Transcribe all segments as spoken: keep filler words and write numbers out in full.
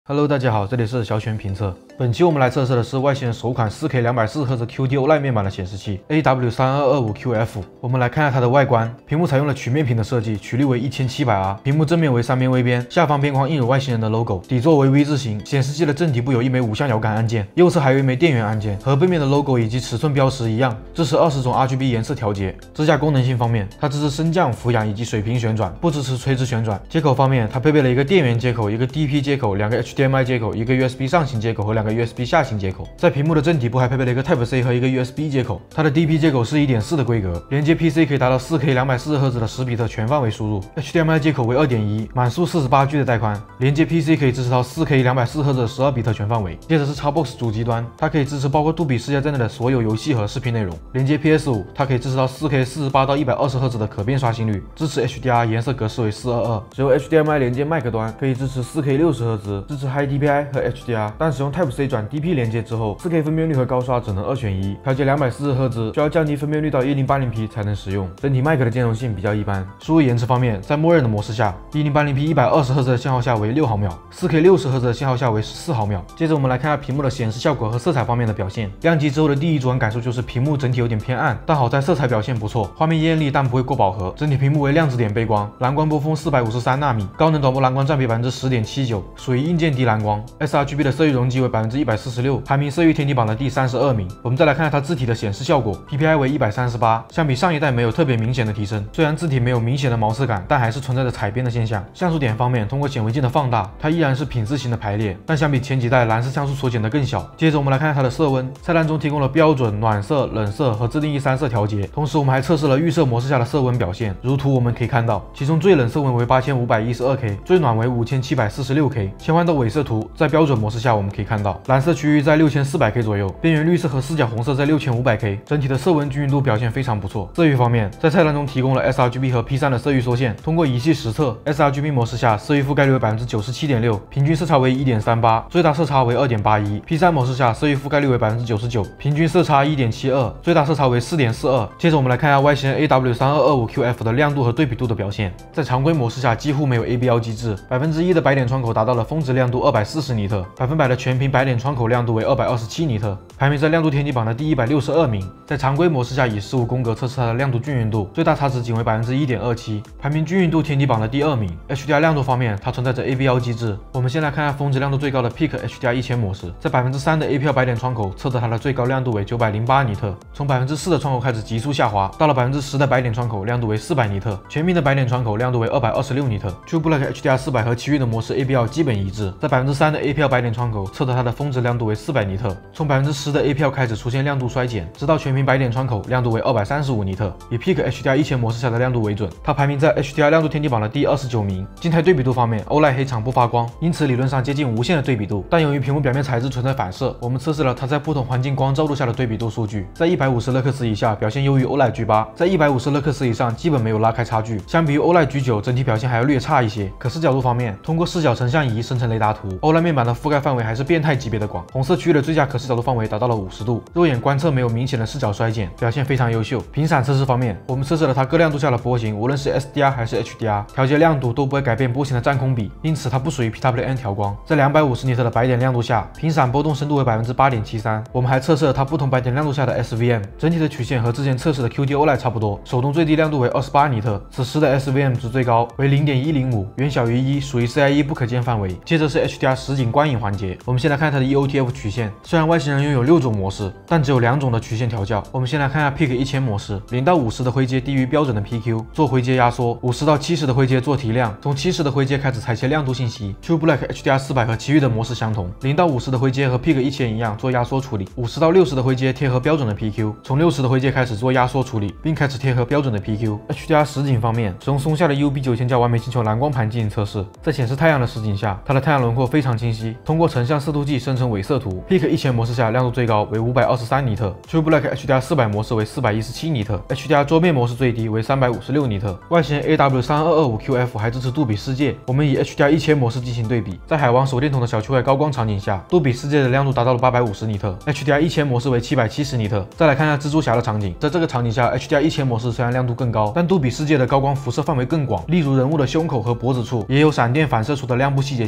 Hello， 大家好，这里是小犬评测。本期我们来测试的是外形人首款 四K 两百四十赫兹 Q D O L E D 面板的显示器 A W 三二二五 Q F。我们来看下它的外观，屏幕采用了曲面屏的设计，曲率为 一千七百 R， 屏幕正面为三边微边，下方边框印有外星人的 logo， 底座为 V 字形。显示器的正底部有一枚五项摇杆按键，右侧还有一枚电源按键，和背面的 logo 以及尺寸标识一样，支持二十种 R G B 颜色调节。支架功能性方面，它支持升降、俯仰以及水平旋转，不支持垂直旋转。接口方面，它配备了一个电源接口、一个 D P 接口、两个 H D M I 接口、一个 U S B 上行接口和两个 U S B 下行接口。在屏幕的正底部还配备了一个 Type C 和一个 U S B 接口。它的 D P 接口是 一点四 的规格，连接 P C 可以达到 四K 两百四十赫兹的十比特全范围输入。H D M I 接口为 二点一， 满速 四十八 G 的带宽，连接 P C 可以支持到 四K 两百四十赫兹的十二比特全范围。接着是 Xbox 主机端，它可以支持包括杜比世界在内的所有游戏和视频内容。连接 P S 五， 它可以支持到 四K 四十八到一百二十赫兹的可变刷新率，支持 H D R， 颜色格式为四二二。只有 H D M I 连接麦克端可以支持 四K 六十赫兹，支持 High D P I 和 H D R， 但使用 Type C 转 D P 连接之后 ，四K 分辨率和高刷只能二选一。调节两百四十赫兹需要降低分辨率到 一零八零 P 才能使用。整体麦克的兼容性比较一般。输入延迟方面，在默认的模式下 ，一零八零 P 一百二十赫兹的信号下为六毫秒 ，四K 六十赫兹的信号下为十四毫秒。接着我们来看下屏幕的显示效果和色彩方面的表现。亮机之后的第一主观感受就是屏幕整体有点偏暗，但好在色彩表现不错，画面艳丽但不会过饱和。整体屏幕为亮质点背光，蓝光波峰四百五十三纳米，高能短波蓝光占比 百分之十点七九， 属于硬件低蓝光。sRGB 的色域容积为 百分之一百四十六， 排名色域天梯榜的第三十二名。我们再来看下它字体的显示效果 ，P P I 为一百三十八，相比上一代没有特别明显的提升。虽然字体没有明显的毛刺感，但还是存在着踩边的现象。像素点方面，通过显微镜的放大，它依然是品质型的排列，但相比前几代蓝色像素缩减的更小。接着我们来看下它的色温，菜单中提供了标准、暖色、冷色和自定义三色调节，同时我们还测试了预设模式下的色温表现。如图我们可以看到，其中最冷色温为 八千五百一十二 K， 最暖为 五千七百四十六 K。切换到伪色图，在标准模式下我们可以看到，蓝色区域在 六千四百 K 左右，边缘绿色和四角红色在 六千五百 K， 整体的色温均匀度表现非常不错。色域方面，在菜单中提供了 sRGB 和 P 三 的色域缩线，通过仪器实测 ，sRGB 模式下色域覆盖率为 百分之九十七点六， 平均色差为 一点三八， 最大色差为 二点八一。P 三 模式下色域覆盖率为 百分之九十九， 平均色差 一点七二， 最大色差为 四点四二。接着我们来看一下外形人 A W 三二二五 Q F 的亮度和对比度的表现。在常规模式下几乎没有 A B L 机制， 百分之一的白点窗口达到了峰值亮度二百四十尼特， 百分百的全屏白点窗口亮度为二百二十七尼特，排名在亮度天梯榜的第一百六十二名。在常规模式下以十五宫格测试它的亮度均匀度，最大差值仅为 百分之一点二七， 排名均匀度天梯榜的第二名。H D R 亮度方面，它存在着 A B L 机制。我们先来看下峰值亮度最高的 Peak H D R 一千模式，在 百分之三 的 A P L 白点窗口测得它的最高亮度为九百零八尼特，从 百分之四 的窗口开始急速下滑，到了 百分之十 的白点窗口亮度为四百尼特，全屏的白点窗口亮度为二百二十六尼特。True Black H D R 四百和其余的模式 A B L 基本一致，在 百分之三 的 A P L 白点窗口测得它的峰值亮度为四百尼特，从 百分之十 的 A P L 开始出现亮度衰减，直到全屏白点窗口亮度为二百三十五尼特，以 Peak H D R 一千模式下的亮度为准。它排名在 H D R 亮度天梯榜的第二十九名。静态对比度方面 ，O L E D 黑场不发光，因此理论上接近无限的对比度，但由于屏幕表面材质存在反射，我们测试了它在不同环境光照度下的对比度数据，在一百五十勒克斯以下表现优于 O L E D G 八， 在一百五十勒克斯以上基本没有拉开差距。相比于 O L E D G 九， 整体表现还要略差一些。可视角度方面，通过视角成像仪生成雷达图 ，O L E D 面板的覆盖范围还是变态级别的广，红色区域的最佳可视角度范围达到了五十度，肉眼观测没有明显的视角衰减，表现非常优秀。频闪测试方面，我们测试了它各亮度下的波形，无论是 S D R 还是 H D R， 调节亮度都不会改变波形的占空比，因此它不属于 P W N 调光。在两百五十尼特的白点亮度下，频闪波动深度为 百分之八点七三。我们还测试了它不同白点亮度下的 S V M， 整体的曲线和之前测试的 Q D O L E D 差不多。手动最低亮度为二十八尼特，此时的 S V M 值最高为 零点一零五， 远小于一，属于 C I E 不可见范围。接着是 H D R 实景观影环节，我们先来看它的 E O T F 曲线。虽然外星人拥有六种模式，但只有两种的曲线调教。我们先来看下 Peak 一千模式， 零到五十的灰阶低于标准的 P Q， 做灰阶压缩； 五十到七十的灰阶做提亮，从七十的灰阶开始裁切亮度信息。True Black H D R 四百和其余的模式相同， 零到五十的灰阶和 Peak 一千一样做压缩处理； 五十到六十的灰阶贴合标准的 P Q， 从六十的灰阶开始做压缩处理，并开始贴合标准的 P Q。 H D R 实景方面，使用松下的 U B 九千 加完美星球蓝光盘进行测试，在显示太阳的实景下，它的太阳轮廓非常清晰，通过成像色图计生成伪色图。Peak 一千模式下亮度最高为五百二十三尼特， True Black H D R 四百模式为四百一十七尼特， H D R 桌面模式最低为三百五十六尼特。外形 A W 三二二五 Q F 还支持杜比世界，我们以 H D R 一千模式进行对比，在海王手电筒的小球外高光场景下，杜比世界的亮度达到了八百五十尼特， H D R 一千模式为七百七十尼特。再来看一下蜘蛛侠的场景，在这个场景下 H D R 一千模式虽然亮度更高，但杜比世界的高光辐射范围更广，例如人物的胸口和脖子处也有闪电反射出的亮部细节信息，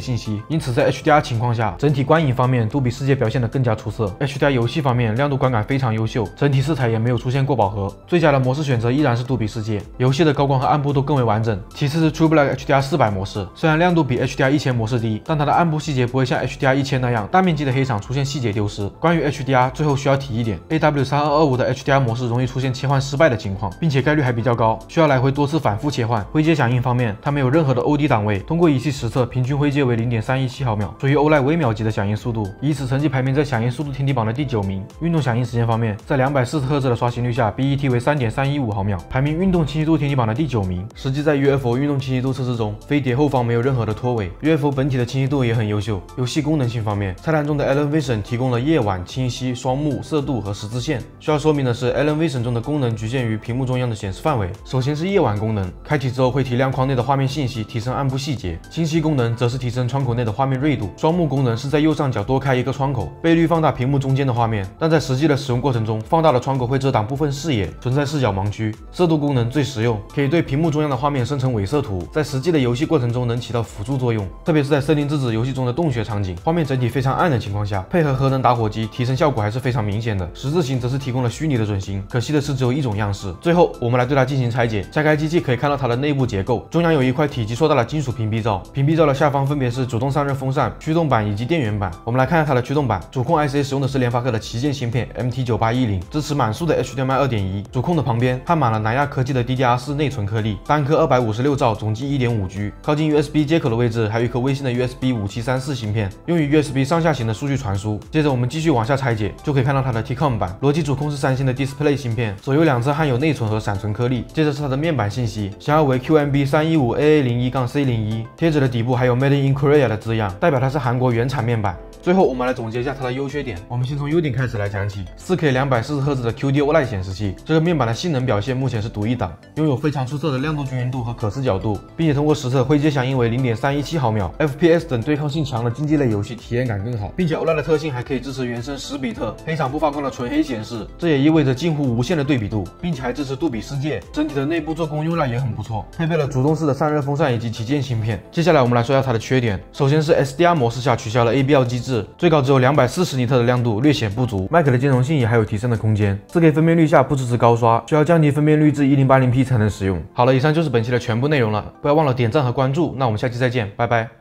因此在 H D R 情况下，整体观影方面杜比世界表现得更加出色。H D R 游戏方面亮度观感非常优秀，整体色彩也没有出现过饱和。最佳的模式选择依然是杜比世界，游戏的高光和暗部都更为完整。其次是 True Black H D R 四百模式，虽然亮度比 H D R 一千模式低，但它的暗部细节不会像 H D R 一千那样大面积的黑场出现细节丢失。关于 H D R， 最后需要提一点 ，A W 三二二五的 H D R 模式容易出现切换失败的情况，并且概率还比较高，需要来回多次反复切换。灰阶响应方面，它没有任何的 O D 档位，通过仪器实测，平均灰阶为 零点三一七毫秒，属于欧莱微秒级的响应速度，以此成绩排名在响应速度天梯榜的第九名。运动响应时间方面，在两百四十赫兹的刷新率下 ，B E T 为 三点三一五毫秒，排名运动清晰度天梯榜的第九名。实际在 U F O 运动清晰度测试中，飞碟后方没有任何的脱尾 ，U F O 本体的清晰度也很优秀。游戏功能性方面，菜单中的 Alan Vision 提供了夜晚、清晰、双目、色度和十字线。需要说明的是 ，Alan Vision 中的功能局限于屏幕中央的显示范围。首先是夜晚功能，开启之后会提亮框内的画面信息，提升暗部细节。清晰功能则是提升窗口内的画面锐度。双目功能是在右上角多开一个窗口，倍率放大屏幕中间的画面，但在实际的使用过程中，放大的窗口会遮挡部分视野，存在视角盲区。色度功能最实用，可以对屏幕中央的画面生成伪色图，在实际的游戏过程中能起到辅助作用，特别是在森林之子游戏中的洞穴场景，画面整体非常暗的情况下，配合核能打火机，提升效果还是非常明显的。十字形则是提供了虚拟的准星，可惜的是只有一种样式。最后，我们来对它进行拆解。拆开机器可以看到它的内部结构，中央有一块体积硕大的金属屏蔽罩，屏蔽罩的下方分别是主动散热风扇、驱动板以及电源板。我们来看一下它的驱动板，主控 I C 使用的是联发科的旗舰芯片 M T 九八一零，支持满速的 H D M I 二点一。主控的旁边焊满了南亚科技的 D D R 四内存颗粒，单颗二百五十六兆，总计 一点五 G。靠近 U S B 接口的位置还有一颗微星的 U S B 五七三四芯片，用于 U S B 上下行的数据传输。接着我们继续往下拆解，就可以看到它的 T COM 板，逻辑主控是三星的 Display 芯片，左右两侧焊有内存和闪存颗粒。接着是它的面板信息，型号为 Q M B 三一五 A A 零一 C 零一，贴纸的底部还有 Made in Korea 的字样，代表它是韩国原产面板。最后，我们来总结一下它的优缺点。我们先从优点开始来讲起。四 K 两百四十赫兹的 Q D O L E D 显示器，这个面板的性能表现目前是独一档，拥有非常出色的亮度均匀度和可视角度，并且通过实测灰阶响应为 零点三一七毫秒 ，F P S 等对抗性强的竞技类游戏体验感更好，并且 O L E D 的特性还可以支持原生十比特，黑场不发光的纯黑显示，这也意味着近乎无限的对比度，并且还支持杜比世界。整体的内部做工用料也很不错，配备了主动式的散热风扇以及旗舰芯片。接下来我们来说一下它的缺点，首先是 S D R 模式下取消了 A B L 机制，最高只有两百四十尼特的亮度，略显不足。麦克的兼容性也还有提升的空间。四 K 分辨率下不支持高刷，需要降低分辨率至 一零八零 P 才能使用。好了，以上就是本期的全部内容了，不要忘了点赞和关注。那我们下期再见，拜拜。